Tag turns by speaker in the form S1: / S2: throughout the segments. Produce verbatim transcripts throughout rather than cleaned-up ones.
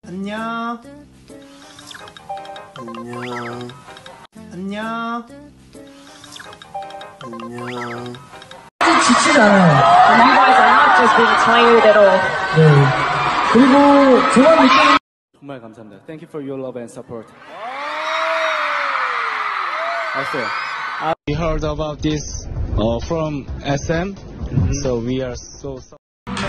S1: 안녕.
S2: 안녕.
S1: 안녕.
S2: 안녕.
S3: 좀 지치지 않아요.
S4: You guys are not just being tired at all.
S3: 네. 그리고 저만 느끼는
S5: 정말 감사합니다. Thank you for your love and support. 알았어요. Uh, we heard about this uh, from 에스 엠, mm-hmm. So we are so sorry.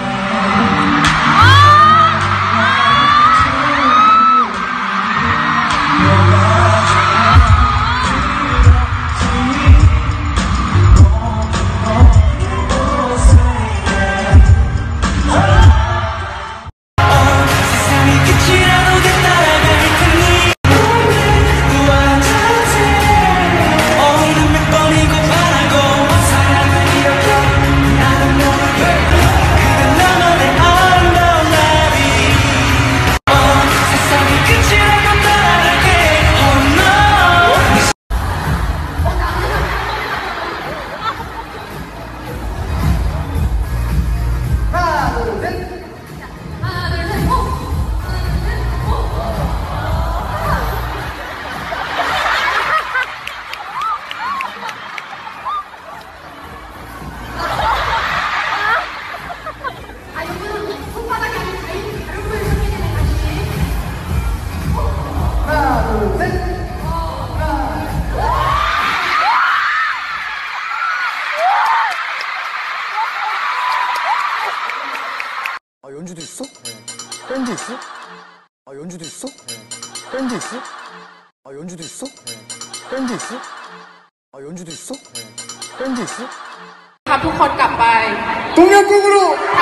S2: 아, 연주도 있어? 네. 밴드 있어? 아, 연주도 있어? 네. 밴드 있어? 아, 연주도 있어? 네. 밴드 있어? 아, 연주도 있어? 네. 밴드 있어?
S6: ครับทุกคนกลับไป
S2: 동양국으로!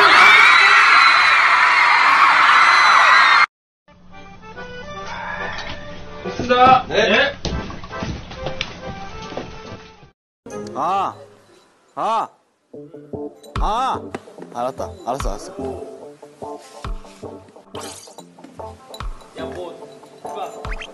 S5: 좋습니다. 네.
S2: 아, 아, 아, 알았다, 알았어, 알았어.
S5: 야, 뭐, 누가?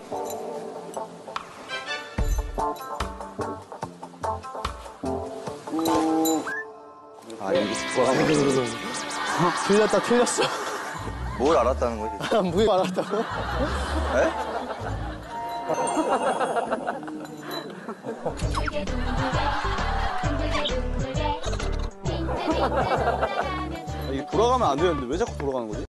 S2: 아, 이게 돌아가는 틀렸다, 틀렸어.
S7: 뭘 알았다는 거지?
S2: 뭘 알았다고?
S7: 에?
S2: 아, 이게 돌아가면 안 되는데 왜 자꾸 돌아가는 거지?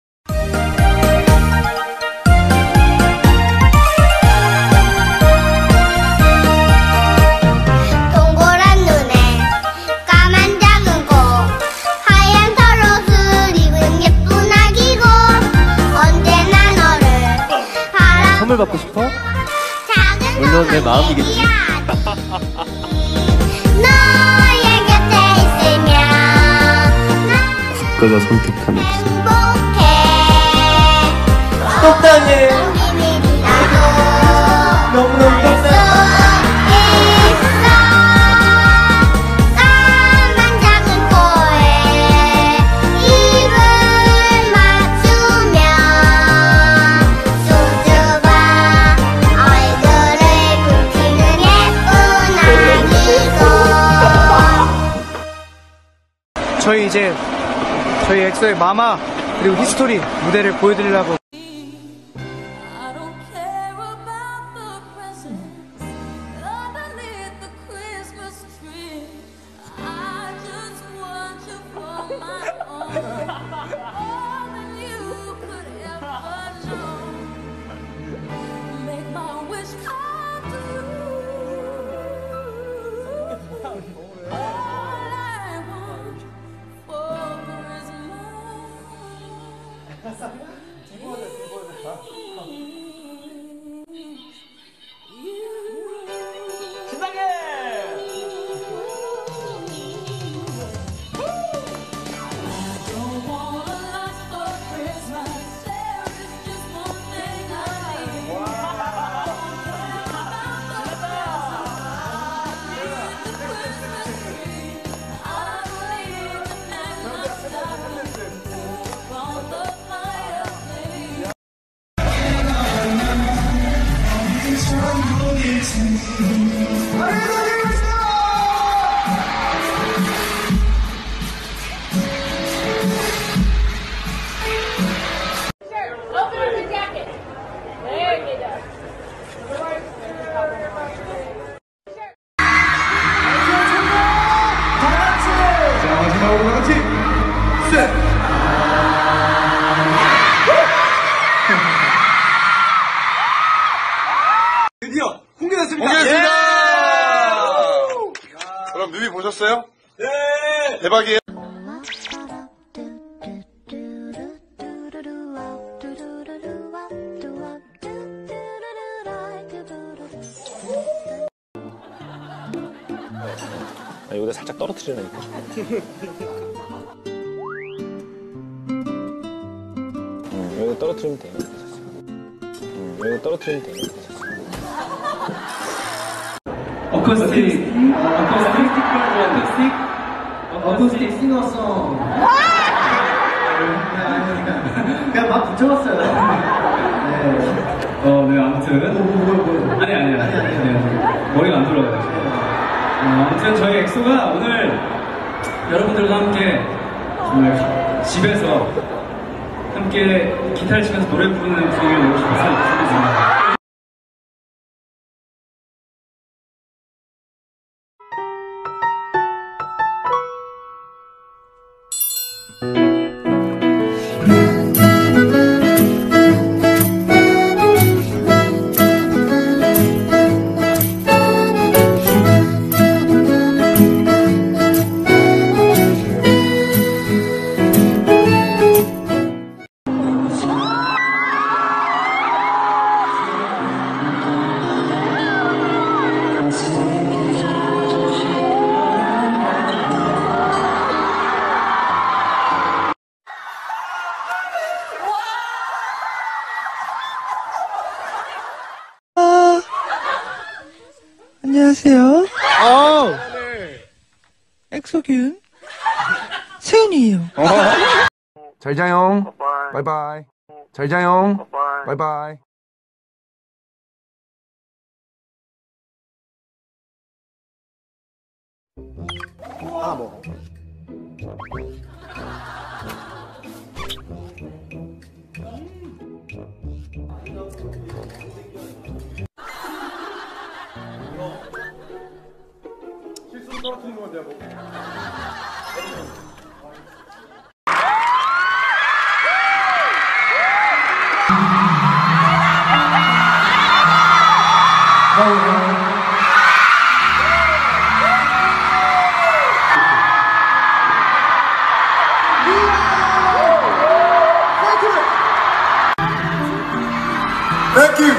S8: 동그란 눈에 까만 작은 코 하얀 털옷을 입은 예쁜 아기고 언제나 너를 바라
S5: 선물 받고 싶어?
S8: 작은
S5: 물론 내 마음이겠지.
S8: 너의 곁에 있으면
S2: 국가가 선택한 엑소.
S8: 행복해
S3: 적당해.
S8: 비밀이라도
S3: 너무너무
S8: 있어 까만 작은 코에 입을 맞추며 수줍어 얼굴을 붉히는 예쁜 아기고
S1: 저희 이제 저희 엑소의 마마 그리고 히스토리 무대를 보여드리려고.
S6: I don't care about the presents underneath the Christmas tree. I just want you for my own, more than you could ever know. Make my wish come true. All I want for Christmas.
S9: 들었어요? 네! 대박이에요.
S10: 아, 여기다 살짝 떨어뜨리라니까. 음, 여기다 떨어뜨리면 돼요. 음, 여기다 떨어뜨리면 돼요.
S3: 어쿠스틱, 어쿠스틱, 어쿠스틱, 어쿠스틱 싱어송. 그냥 막 붙여봤어요. 네. 어, 네, 아무튼. 뭐, 뭐, 뭐. 아니, 아니, 아니, 아니, 아니. 머리가 안 돌아가요, 지금. 어, 아무튼 저희 엑소가 오늘 여러분들과 함께 정말 집에서 함께 기타를 치면서 노래 부르는 분위기를 내고 싶어서 준비했습니다.
S11: 안녕하세요. 어. 엑소균 세훈이에요.
S2: 잘 자용. 바이바이. 잘 자용. 바이바이. 하나 먹어.
S9: 실수로 떨어뜨리는 건데 뭐.
S2: Thank you.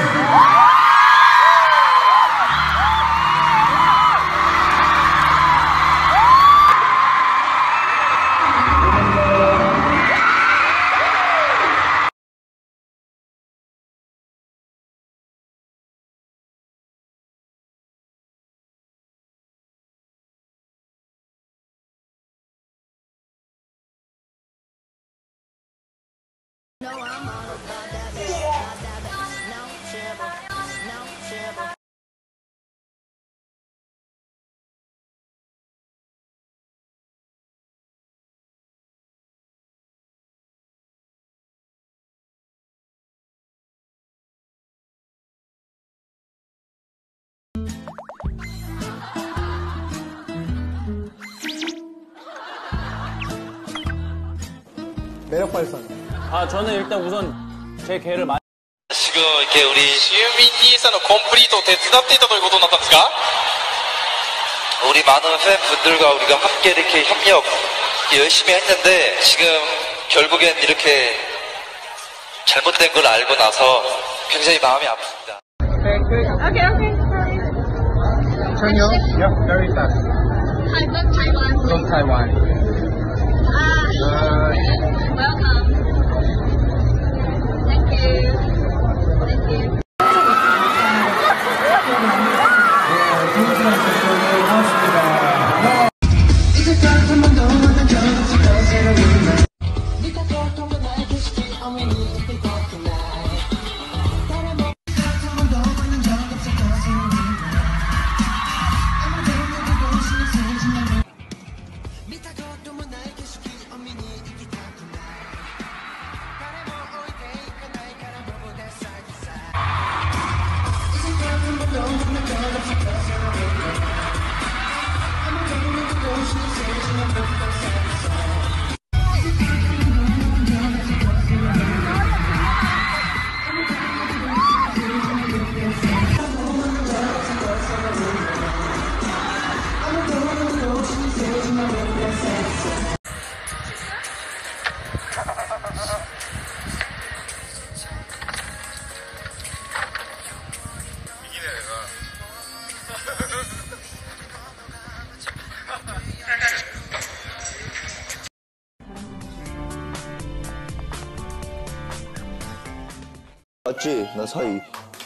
S2: 매력 발산.
S10: 아, 저는 일단 우선 제 개를 많이.
S12: 지금 이렇게 우리 시우미니에서는 컴플리트 手伝っていたということになったんですか? 우리 많은 팬분들과 우리가 함께 이렇게 협력 이렇게 열심히 했는데 지금 결국엔 이렇게 잘못된 걸 알고 나서 굉장히 마음이 아픕니다.
S4: Okay, okay, sorry.
S1: Turn you on? Yeah, very fast.
S4: Hi, from Taiwan.
S1: From Taiwan.
S4: Ah, welcome. Thank you. Thank you.
S7: 맞지? 나 사이.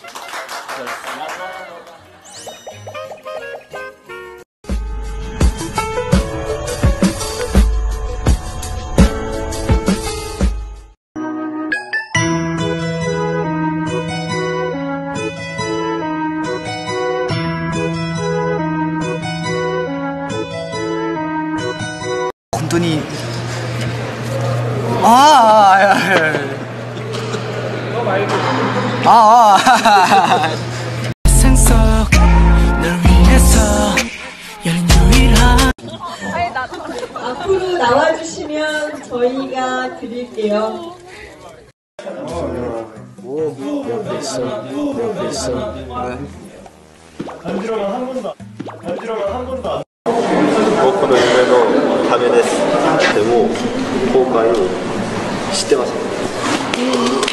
S1: 곰돈이 아, 야, 야, 야. 아, 아. 세상 속널 위해서 열린 유일한
S13: 앞으로 나와주시면 저희가 드릴게요.
S10: 옆에 있어. 옆에 있어.
S9: 안 들어가 한 번도 안 들어가 한 번도 안
S14: 僕の夢のためです。でも後悔してます。